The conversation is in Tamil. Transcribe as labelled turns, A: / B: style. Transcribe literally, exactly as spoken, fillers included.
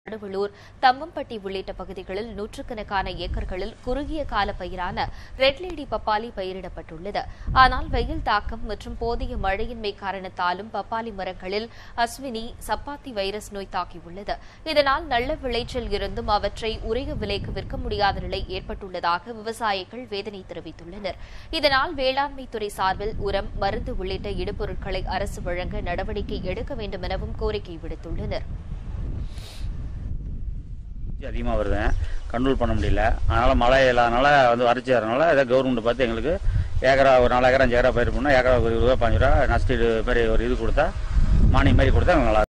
A: நடுவலூர், தம்மம்பட்டி உள்ளிட்ட பகுதிகளில் நூற்றுக்கணக்கான ஏக்கர்களில் குறுகிய கால பயிரான ரெட் லேடி பப்பாளி பயிரிடப்பட்டுள்ளது. ஆனால் வெயில் தாக்கம் மற்றும் போதிய மழையின்மை காரணத்தாலும் பப்பாளி மரங்களில் அஸ்வினி, சப்பாத்தி வைரஸ் நோய் தாக்கியுள்ளது. இதனால் நல்ல விளைச்சல் இருந்தும் அவற்றை உரிய விலைக்கு விற்க முடியாத நிலை ஏற்பட்டுள்ளதாக விவசாயிகள் வேதனை தெரிவித்துள்ளனர். இதனால் வேளாண்மைத்துறை சார்பில் உரம், மருந்து உள்ளிட்ட இடுபொருட்களை அரசு வழங்க நடவடிக்கை எடுக்க வேண்டும் எனவும் கோரிக்கை விடுத்துள்ளனர்.
B: அதிகமாக வருது, கண்ட்ரோல் பண்ண முடியல. அதனால் மழை இல்லாதனால வந்து வறட்சி வரனால ஏதாவது கவர்மெண்ட் பார்த்து எங்களுக்கு ஏக்கரா ஒரு நாலு ஏக்கரா அஞ்சு ஏக்கரா பயிர் பண்ணால் ஏக்கரா ஒரு இருபது ரூபா பாஞ்சு ரூபா நஷ்டீடு மாதிரி ஒரு இது கொடுத்தா மானியம் மாதிரி கொடுத்தா நல்லா